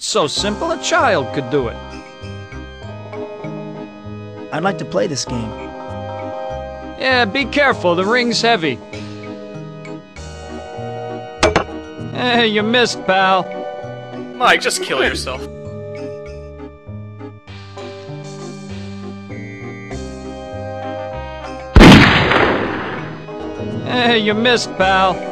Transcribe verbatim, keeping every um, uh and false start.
It's so simple, a child could do it. I'd like to play this game. Yeah, be careful, the ring's heavy. Eh, you missed, pal. Mike, just kill yourself. Eh, you missed, pal.